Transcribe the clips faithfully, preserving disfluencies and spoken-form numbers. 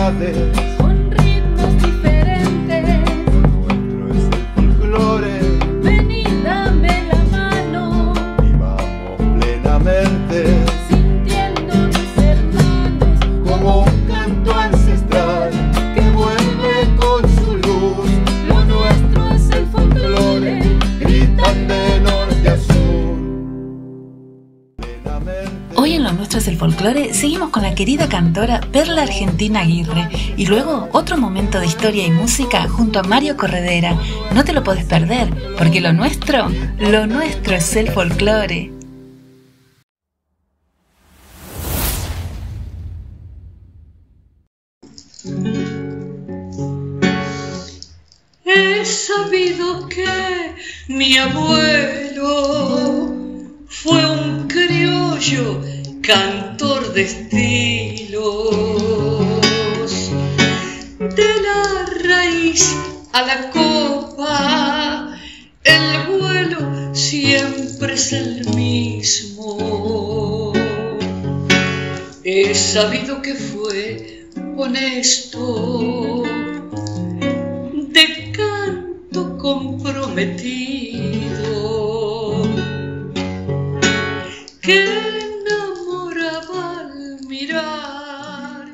ciudades, con ritmos diferentes. lo nuestro es el folclore. Vení, dame la mano, Vivamos plenamente, sintiéndonos hermanos, como un canto ancestral que vuelve con su luz. lo nuestro es el folclore. Gritan de norte a sur. Plenamente. Hoy en Lo Nuestro es el Folclore seguimos con la querida cantora Perla Argentina Aguirre y luego otro momento de historia y música junto a Mario Corredera. No te lo podés perder, porque lo nuestro, lo nuestro es el folclore. He sabido que mi abuelo fue un criollo cantor de estilos. De la raíz a la copa, el vuelo siempre es el mismo. He sabido que fue honesto, de canto comprometido, que enamoraba al mirar.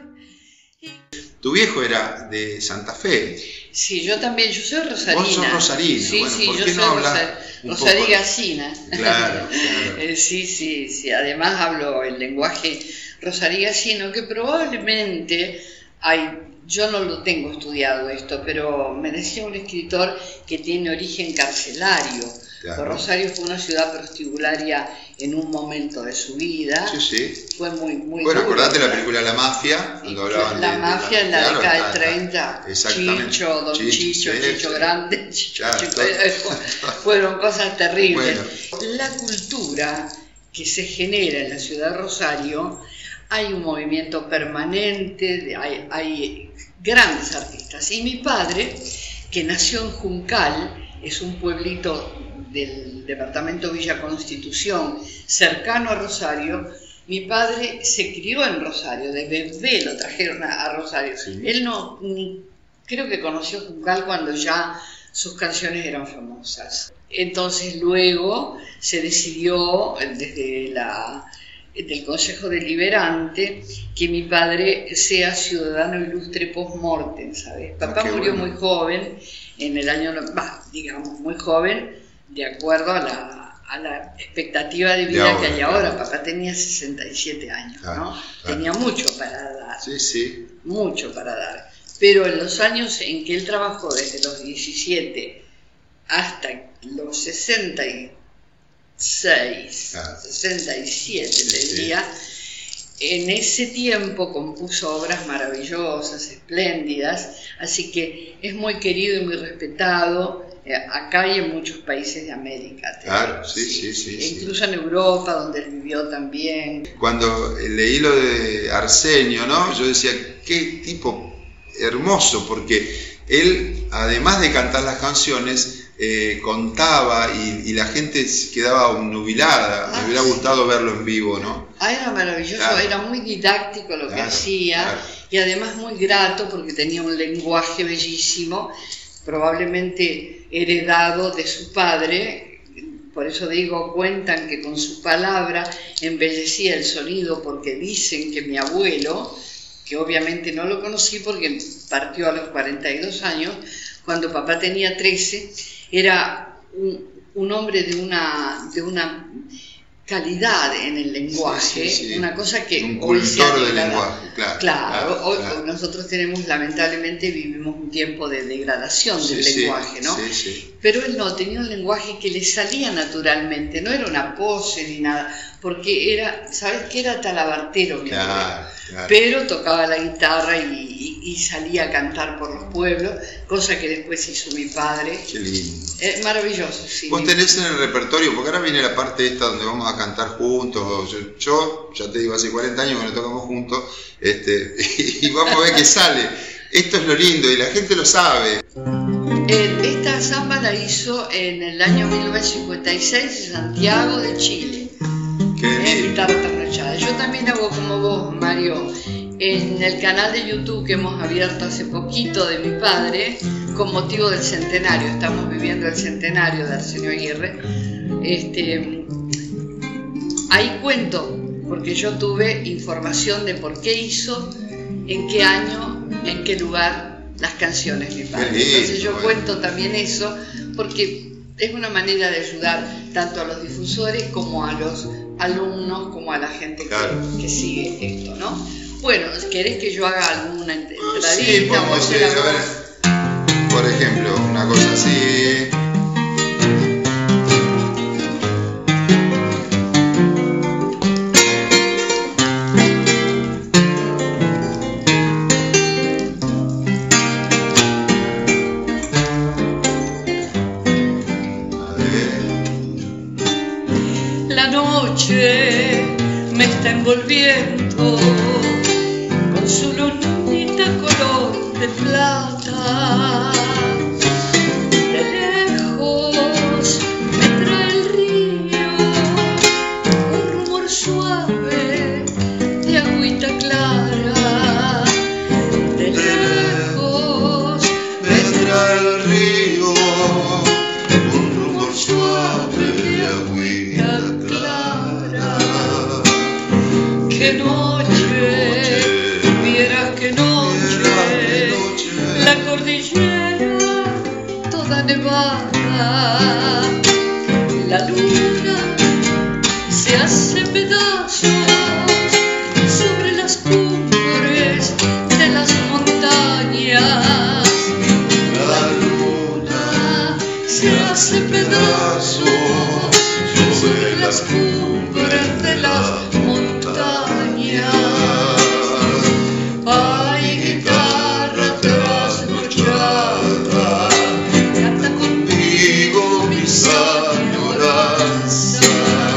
Tu viejo era de Santa Fe. Sí, yo también, yo soy rosarina. Vos sos rosarina, Sí, bueno, sí, ¿por yo qué soy no hablas rosa- un rosarigacina. Claro, claro. Eh, sí, sí, sí, además hablo el lenguaje rosarigacino, que probablemente hay, yo no lo tengo estudiado esto, pero me decía un escritor que tiene origen carcelario. Claro. Rosario fue una ciudad prostibularia en un momento de su vida. Sí, sí. Fue muy, muy Bueno, duro. acordate la película La Mafia, cuando hablaban La de, de mafia en la claro, década está- del treinta, exactamente. Chicho, Don Chicho, Chicho, sí, Chicho sí. Grande, Chicho, Claro, Chico, todo. eh, fueron cosas terribles. Bueno. La cultura que se genera en la ciudad de Rosario, hay un movimiento permanente, de- hay, hay grandes artistas. Y mi padre, que nació en Juncal, es un pueblito del departamento Villa Constitución, cercano a Rosario. Mi padre se crió en Rosario, de bebé lo trajeron a, a Rosario. Sí. Él no, ni, creo que conoció Juncal cuando ya sus canciones eran famosas. Entonces luego se decidió desde la, del Consejo Deliberante que mi padre sea ciudadano ilustre post-mortem, ¿sabes? Papá Ah, qué murió bueno. muy joven, en el año, bah, digamos, muy joven, de acuerdo a la, a la expectativa de vida ahora, que hay claro. ahora. Papá tenía sesenta y siete años, Claro, ¿no? claro. Tenía mucho para dar, Sí, sí. mucho para dar. Pero en los años en que él trabajó, desde los diecisiete hasta los sesenta y seis, Claro. sesenta y siete, Sí, te sí. diría, en ese tiempo compuso obras maravillosas, espléndidas, así que es muy querido y muy respetado eh, acá y en muchos países de América. te Claro, digo, sí, sí, sí, E sí. incluso en Europa, donde él vivió también. Cuando leí lo de Arsenio, ¿no? Yo decía, qué tipo hermoso, porque él, además de cantar las canciones, eh, contaba y, y la gente quedaba obnubilada. Ah, Me hubiera sí. gustado verlo en vivo, ¿no? Ah, era maravilloso, Claro. era muy didáctico lo que Claro, hacía, claro. y además muy grato porque tenía un lenguaje bellísimo, probablemente heredado de su padre. Por eso digo, cuentan que con su palabra embellecía el sonido, porque dicen que mi abuelo, que obviamente no lo conocí porque partió a los cuarenta y dos años, cuando papá tenía trece, era un, un hombre de una, de una calidad en el lenguaje, Sí, sí, sí. una cosa que Un hoy se ha cultor del degradado. lenguaje, claro, Claro, claro, hoy claro. nosotros tenemos, lamentablemente, vivimos un tiempo de degradación Sí, del sí, lenguaje, ¿no? sí, sí. Pero él no, tenía un lenguaje que le salía naturalmente, no era una pose ni nada, porque era, ¿sabes qué? Era talabartero, mi abuelo. Claro, claro. Pero tocaba la guitarra y, y- y salía a cantar por los pueblos, cosa que después hizo mi padre. Qué lindo. Es maravilloso, sí. Vos tenés en el repertorio, porque ahora viene la parte esta donde vamos a cantar juntos. Yo, yo, ya te digo, hace cuarenta años que nos tocamos juntos, este, y vamos a ver qué sale. Esto es lo lindo y la gente lo sabe. Eh, esta samba la hizo en el año mil novecientos cincuenta y seis en Santiago de Chile. Qué Eh, lindo. guitarra trasnochada. Yo también hago como vos, Mario, en el canal de YouTube que hemos abierto hace poquito de mi padre, con motivo del centenario. Estamos viviendo el centenario de Arsenio Aguirre. Este, ahí cuento, porque yo tuve información de por qué hizo, en qué año, en qué lugar las canciones, mi padre. Entonces yo cuento también eso, porque es una manera de ayudar tanto a los difusores como a los alumnos, como a la gente claro. que, que sigue esto, ¿no? Bueno, ¿querés que yo haga alguna entradita? Sí, podemos decir, a ver, por ejemplo, una cosa así. La noche me está envolviendo con su lunita color de plata. De lejos me trae el río un rumor suave de agüita clara. De lejos me trae el río un rumor suave de agüita clara. Qué noche, vieras qué noche, la cordillera toda nevada, la luna se hace pedazos sobre las cumbres de las montañas. La luna se hace pedazos sobre las cumbres de las montañas. Ay, guitarra trasnochada, canta conmigo mis añoranzas.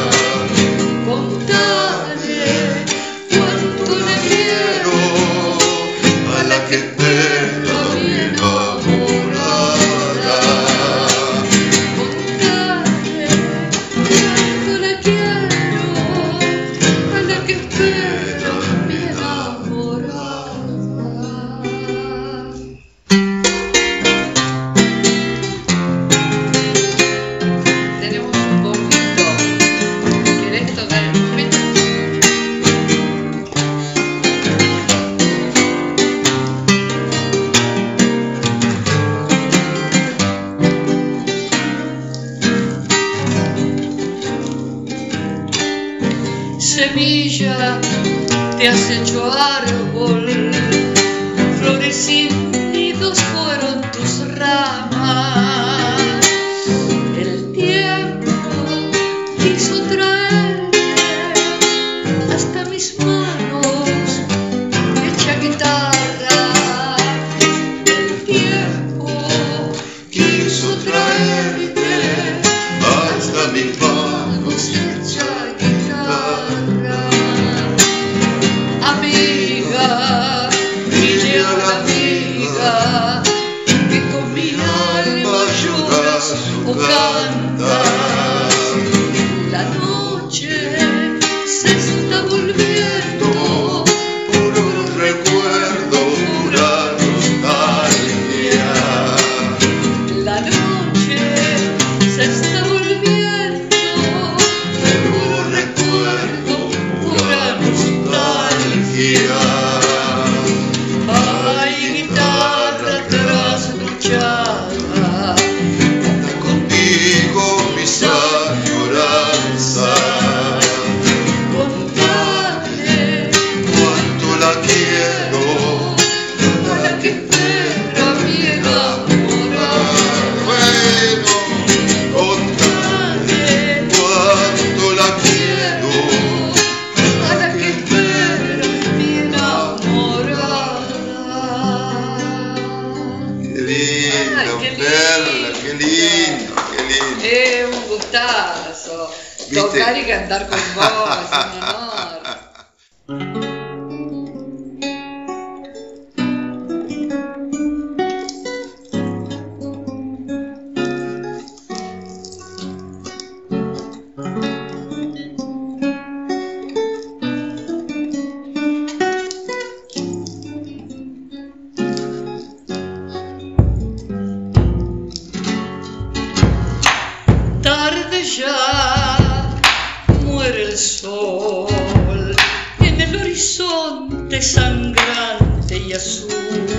Contale cuánto le quiero a la que espera mi enamorada. Contale cuánto le quiero a la que espera mi enamorada. Tenemos un poquito. ¿Querés tocar el poquito? Semilla, te has hecho árbol, flores y nidos fueron tus ramas. El tiempo quiso traerte hasta mis manos, hecha guitarra. El tiempo quiso traerte hasta mis manos, hecha guitarra. Amiga, dile a la amiga que con mi alma lloras o cantas. La noche se está volviendo puro recuerdo, pura nostalgia. La noche se está volviendo puro recuerdo, pura nostalgia. Ay, guitarra trasnochada, canta conmigo mis añoranzas. Contale cuánto la quiero a la que espera mi enamorada. Bueno, contale cuánto la quiero a la que espera mi enamorada. Qué lindo, Ay, qué Perla, qué lindo, qué lindo. Eh, un gustazo. ¿Viste? Tocar y cantar con vos es un honor. ya muere el sol en el horizonte sangrante y azul.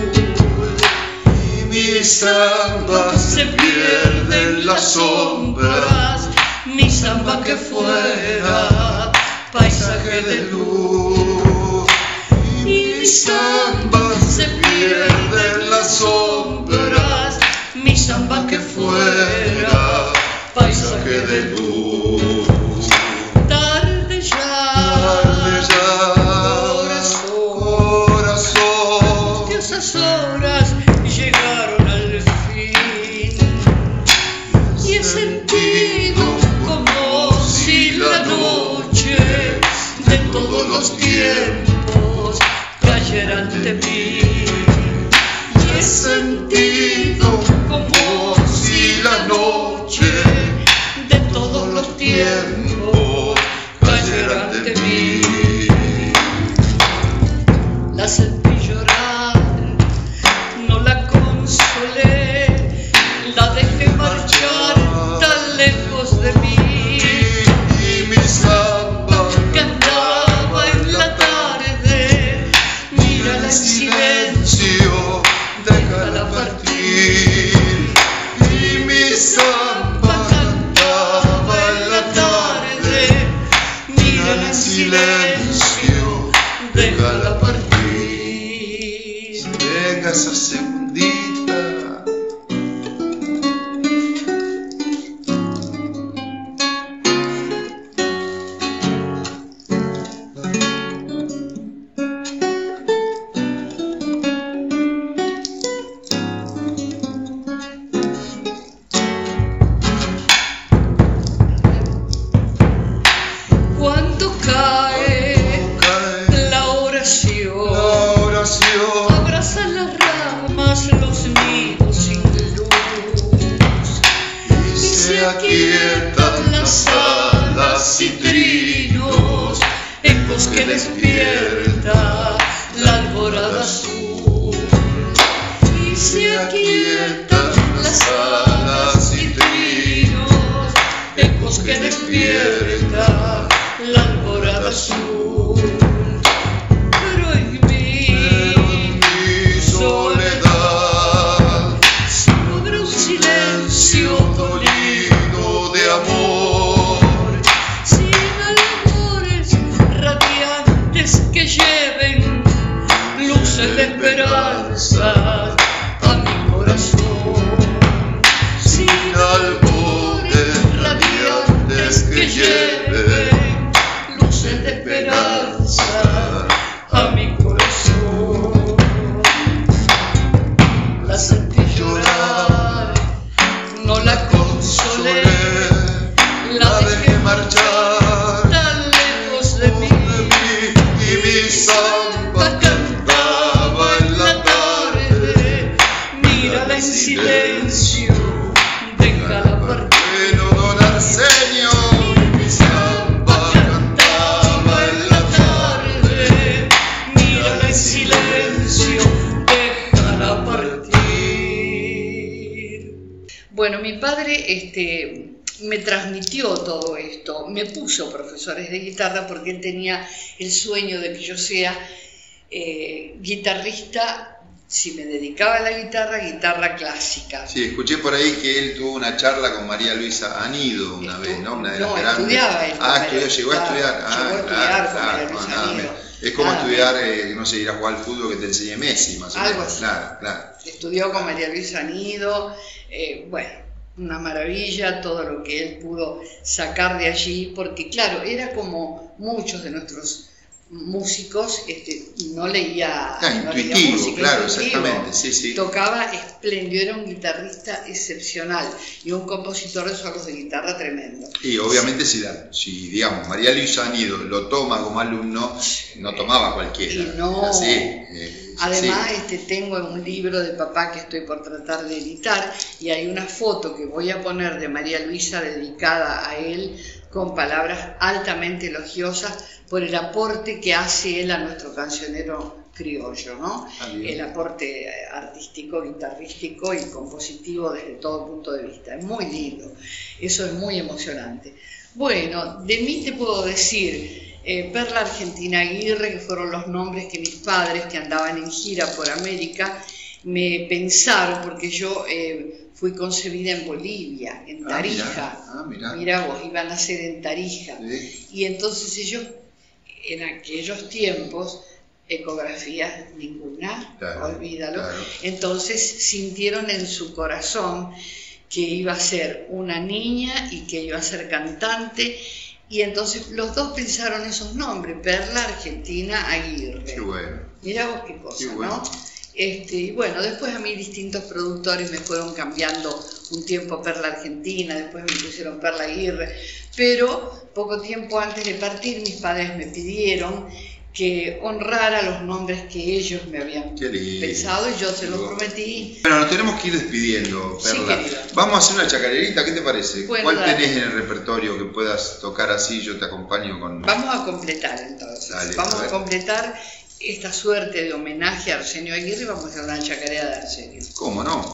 Y mi samba se pierde en las sombras, mi samba que fuera paisaje de luz. Y mi samba se pierde en las sombras, mi samba que fuera paisaje de luz. Tarde ya, tarde ya, corazón, corazón, que esas horas llegaron al fin. Y he sentido como si la noche de todos los tiempos cayera ante mí. Y he sentido como si la noche de todos los tiempos cayera ante mí. La sentí llorar, no la consolé, la dejé marchar tan lejos de mí. y mi samba Cantaba en la tarde, mírala en silencio, déjala partir. Y mi samba cantaba en la tarde, mírala en silencio, déjala partir. venga esa segundita. Cuando cae Cae la oración, la oración, abrazan las ramas los nidos sin luz. y se aquietan las alas y trinos, ecos que despierta la alborada azul. Y se aquietan las alas y trinos, ecos que despierta la alborada azul. Pero en mí, mi soledad, solo habrá un silencio dolido de amor, sin albores radiantes que lleven luces de esperanza a mi corazón. Sin albores radiantes que lleven luces de esperanza a mi corazón. La sentí llorar, no la consolé, la dejé marchar tan lejos de mí. y mi samba cantaba en la tarde, mírala en silencio, déjala partir. bueno don Arsenio, mi samba cantaba en la tarde, mírala en silencio, déjala partir. Bueno, mi padre este, me transmitió todo esto, me puso profesores de guitarra porque él tenía el sueño de que yo sea eh, guitarrista. Si me dedicaba a la guitarra, guitarra clásica. Sí, escuché por ahí que él tuvo una charla con María Luisa Anido una Estu- vez, ¿no? Una de no, las grandes. estudiaba él con Ah, María estudió, Luisa, llegó a estudiar. llegó Ah, a estudiar claro, con claro, María no, Luisa nada Anido. menos. Es como Nada estudiar, eh, no sé, ir a jugar al fútbol que te enseñe Messi, más o Algo menos. así. Claro, claro. Estudió con María Luisa Anido, eh, bueno, una maravilla todo lo que él pudo sacar de allí, porque claro, era como muchos de nuestros músicos, este, no leía, Ah, no leía intuitivo, música, claro, intuitivo. exactamente, sí, sí. Tocaba espléndido, era un guitarrista excepcional y un compositor de solos de guitarra tremendo. Y obviamente si, la- si digamos, María Luisa Anido lo toma como alumno, no tomaba cualquiera. Y no. Así, eh, Además, sí. este, tengo un libro de papá que estoy por tratar de editar y hay una foto que voy a poner de María Luisa dedicada a él con palabras altamente elogiosas por el aporte que hace él a nuestro cancionero criollo, ¿no? Ah, bien. El aporte artístico, guitarrístico y compositivo desde todo punto de vista. Es muy lindo, eso es muy emocionante. Bueno, de mí te puedo decir, eh, Perla Argentina Aguirre, que fueron los nombres que mis padres, que andaban en gira por América, me pensaron, porque yo eh, fui concebida en Bolivia, en Tarija. Ah, mirá. Ah, mirá. Mirá vos, iban a nacer en Tarija. Sí. Y entonces ellos, en aquellos tiempos, ecografías ninguna, Claro, olvídalo. claro. Entonces sintieron en su corazón que iba a ser una niña y que iba a ser cantante, y entonces los dos pensaron esos nombres, Perla Argentina Aguirre. Qué bueno. Mirá vos qué cosa, Qué bueno. ¿no? Este, y bueno, después a mí distintos productores me fueron cambiando un tiempo Perla Argentina, después me pusieron Perla Aguirre, pero poco tiempo antes de partir mis padres me pidieron que honrara los nombres que ellos me habían Qué lindo. pensado, y yo se los prometí. Bueno, nos tenemos que ir despidiendo, Sí, Perla. querido. Vamos a hacer una chacarerita, ¿qué te parece? Bueno, ¿Cuál dale. tenés en el repertorio que puedas tocar así? Yo te acompaño con... Vamos a completar entonces, Dale, vamos a a, ver. completar esta suerte de homenaje a Arsenio Aguirre, y vamos a hacer una chacarera de Arsenio. ¿Cómo no?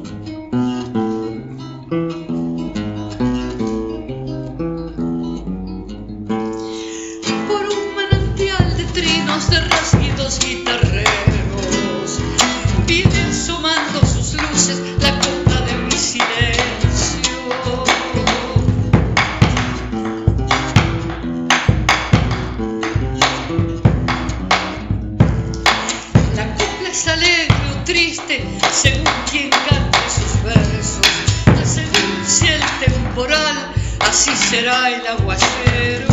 Por un manantial de trinos, de rasguidos guitarreros, viene asomando sus luces la copa de mi silencio. La copla es alegre o triste según quien cante sus versos, según sea el temporal, así será el aguacero.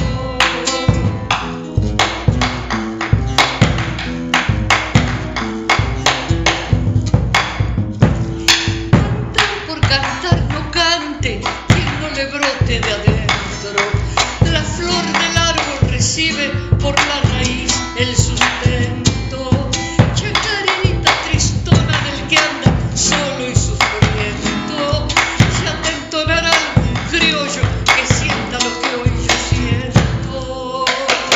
Cantar por cantar no cante, quien no le brote de adentro. La flor del árbol recibe por la raíz el sustento. Chacarerita tristona del que anda solo y sufriendo, ya te entonará algún criollo que sienta lo que hoy yo siento.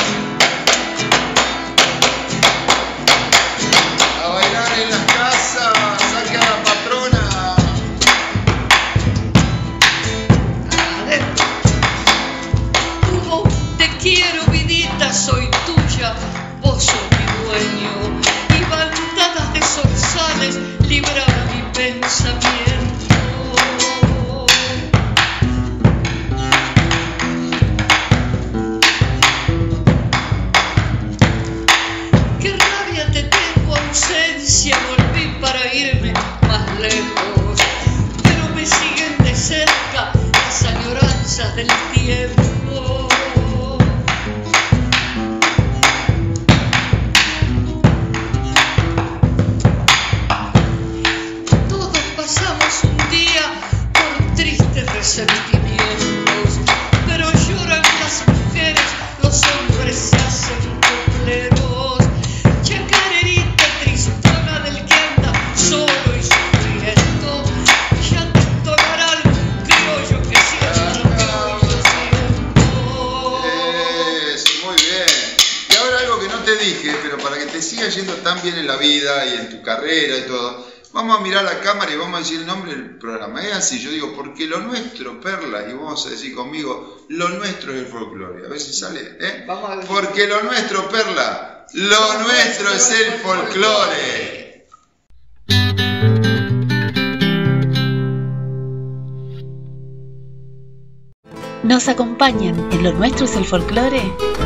A bailar en las casas, saca a la patrona. Adentro. Hugo, te quiero, vidita, soy tuya, vos sos mi dueño, y bandadas de zorzales librará mi pensamiento. Qué rabia te tengo, ausencia, volví para irme más lejos, pero me siguen de cerca las añoranzas del tiempo. Todos pasamos un día por tristes resentimientos, pero lloran las mujeres, los hombres se hacen copleros. Chacarerita tristona del que anda solo y sufriendo, ya te entonará algún criollo que sienta lo que hoy yo siento. Es, muy bien. Y ahora algo que no te dije, pero para que te siga yendo tan bien en la vida y en tu carrera y todo, vamos a mirar la cámara y vamos a decir el nombre del programa. Es así, yo digo, porque lo nuestro, Perla, y vamos a decir conmigo, lo nuestro es el folclore. A ver si sale, ¿eh? Vamos a ver. Porque lo nuestro, Perla, lo nuestro es el folclore. ¿Nos acompañan en Lo Nuestro es el Folclore?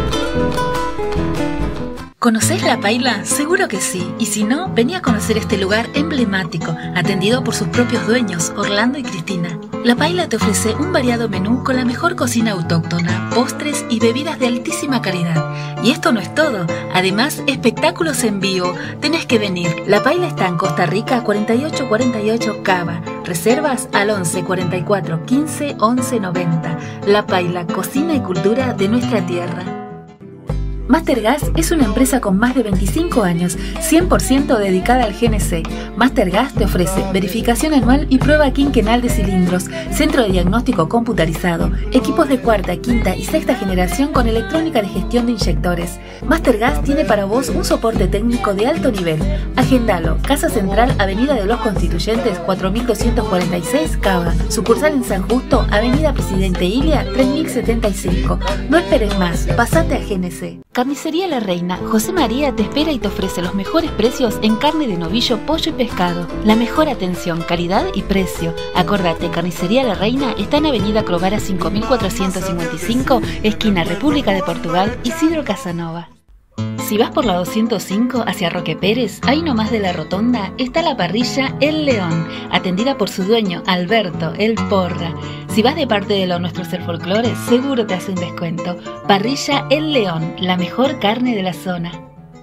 ¿Conocés La Paila? Seguro que sí, y si no, vení a conocer este lugar emblemático, atendido por sus propios dueños, Orlando y Cristina. La Paila te ofrece un variado menú con la mejor cocina autóctona, postres y bebidas de altísima calidad. Y esto no es todo, además espectáculos en vivo, tenés que venir. La Paila está en Costa Rica cuarenta y ocho cuarenta y ocho Cava, reservas al once cuarenta y cuatro quince once noventa. La Paila, cocina y cultura de nuestra tierra. Mastergas es una empresa con más de veinticinco años, cien por ciento dedicada al G N C. Mastergas te ofrece verificación anual y prueba quinquenal de cilindros, centro de diagnóstico computarizado, equipos de cuarta, quinta y sexta generación con electrónica de gestión de inyectores. Mastergas tiene para vos un soporte técnico de alto nivel. Agendalo, Casa Central, Avenida de los Constituyentes, cuatro mil doscientos cuarenta y seis, Cava. Sucursal en San Justo, Avenida Presidente Ilia, tres mil setenta y cinco. No esperes más, pasate a G N C. Carnicería La Reina, José María te espera y te ofrece los mejores precios en carne de novillo, pollo y pescado. La mejor atención, calidad y precio. Acordate, Carnicería La Reina está en Avenida Crovara cinco mil cuatrocientos cincuenta y cinco, esquina República de Portugal, Isidro Casanova. Si vas por la doscientos cinco hacia Roque Pérez, ahí nomás de la rotonda está la parrilla El León, atendida por su dueño, Alberto, el Porra. Si vas de parte de lo nuestro ser folclore, seguro te hace un descuento. Parrilla El León, la mejor carne de la zona.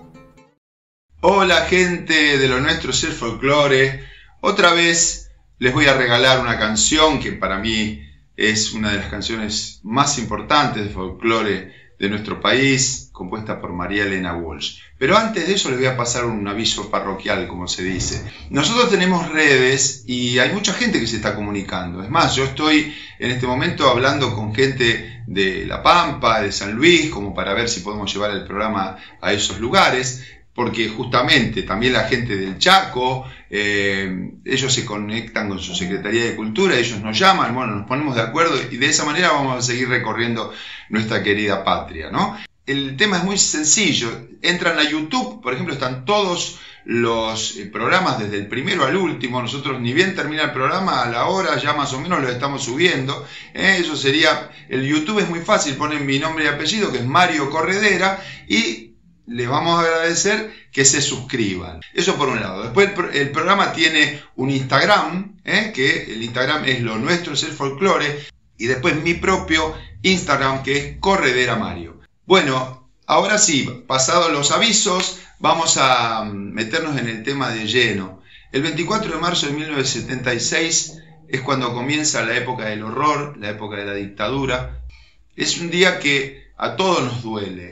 Hola gente de lo nuestro ser folclore, otra vez les voy a regalar una canción que para mí es una de las canciones más importantes de folclore de nuestro país, compuesta por María Elena Walsh. Pero antes de eso les voy a pasar un aviso parroquial, como se dice. Nosotros tenemos redes y hay mucha gente que se está comunicando. Es más, yo estoy en este momento hablando con gente de La Pampa, de San Luis, como para ver si podemos llevar el programa a esos lugares, porque justamente también la gente del Chaco, eh, ellos se conectan con su Secretaría de Cultura, ellos nos llaman, bueno, nos ponemos de acuerdo y de esa manera vamos a seguir recorriendo nuestra querida patria, ¿no? El tema es muy sencillo, entran a YouTube, por ejemplo, están todos los programas desde el primero al último, nosotros ni bien termina el programa, a la hora ya más o menos lo estamos subiendo, ¿eh? Eso sería, el YouTube es muy fácil, ponen mi nombre y apellido, que es Mario Corredera, y les vamos a agradecer que se suscriban. Eso por un lado. Después el, el programa tiene un Instagram, ¿eh? que el Instagram es lo nuestro, es el folclore, y después mi propio Instagram, que es Corredera Mario. Bueno, ahora sí, pasados los avisos, vamos a meternos en el tema de lleno. El veinticuatro de marzo de mil novecientos setenta y seis es cuando comienza la época del horror, la época de la dictadura. Es un día que a todos nos duele,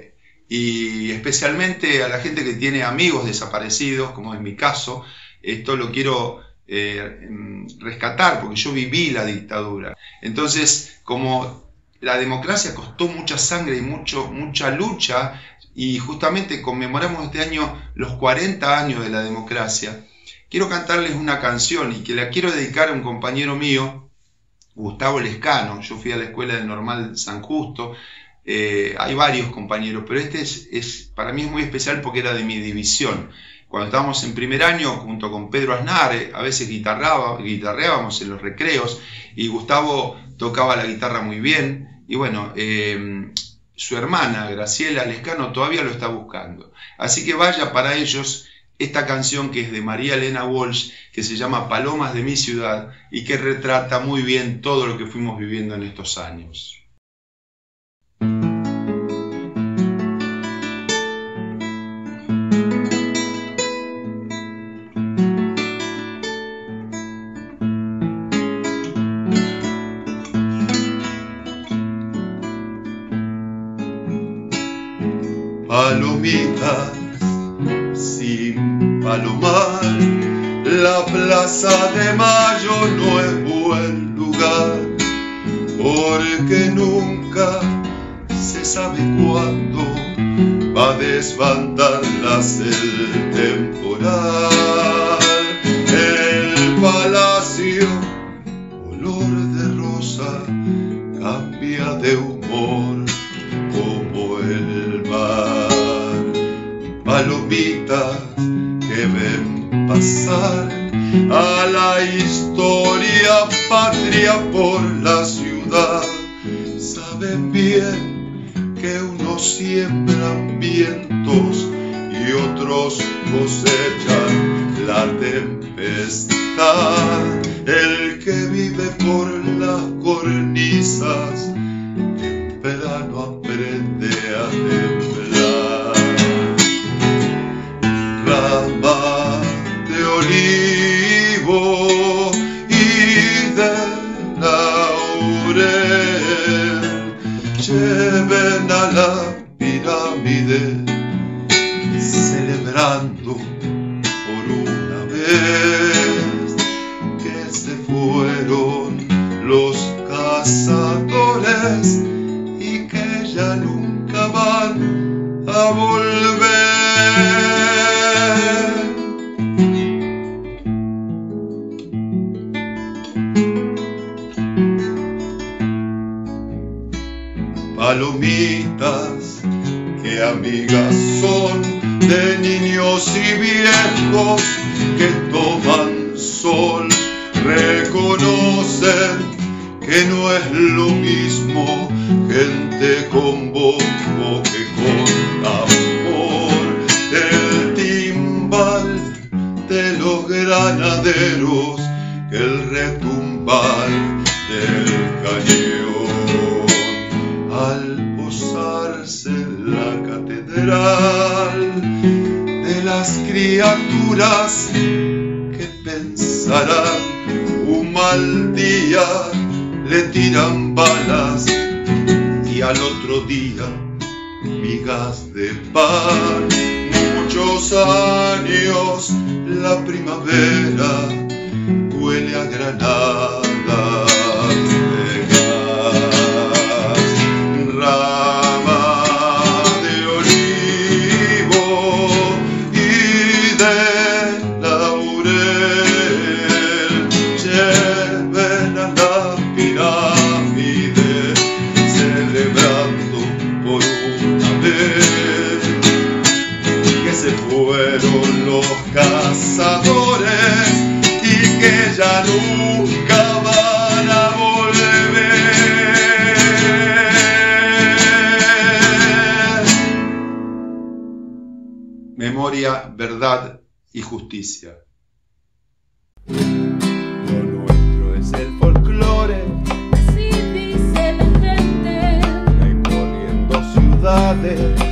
y especialmente a la gente que tiene amigos desaparecidos, como en mi caso. Esto lo quiero eh, rescatar porque yo viví la dictadura. Entonces, como la democracia costó mucha sangre y mucho, mucha lucha, y justamente conmemoramos este año los cuarenta años de la democracia, quiero cantarles una canción y que la quiero dedicar a un compañero mío, Gustavo Lescano. Yo fui a la escuela del Normal San Justo. Eh, hay varios compañeros, pero este es, es, para mí es muy especial porque era de mi división. Cuando estábamos en primer año, junto con Pedro Aznar, eh, a veces guitarraba, guitarreábamos en los recreos, y Gustavo tocaba la guitarra muy bien, y bueno, eh, su hermana, Graciela Lescano, todavía lo está buscando. Así que vaya para ellos esta canción que es de María Elena Walsh, que se llama Palomas de mi ciudad, y que retrata muy bien todo lo que fuimos viviendo en estos años. Palomitas sin palomar, la plaza de Mayo no es buen lugar, porque nunca se sabe cuándo va a desbandarlas el temporal. El palacio, olor de rosa, cambia de humor como el mar. Palomitas que ven pasar a la historia patria por la ciudad, saben bien que unos siembran vientos y otros cosechan la tempestad. El que vive por las cornisas en verano aprende a temblar. Rama de olivo y de laurel lleven a la piel pirámide, celebrando por una vez que se fueron los cazadores y que ya nunca van a volver. Palomitas que amigas son de niños y viejos que toman sol, reconocen que no es lo mismo gente con bombo que con tambor. El timbal de los granaderos, que el retumbar del cañón. Al posarse la catedral de las criaturas que pensarán un mal día, le tiran balas y al otro día migas de pan. Muchos años la primavera huele a granada de gas, rama de olivo y de laurel. Lleven a la pirámide celebrando por una vez que se fueron los cazadores y que ya nunca van a volver. Memoria, verdad y justicia. Lo nuestro es el folclore, Así dice la gente, imponiendo ciudades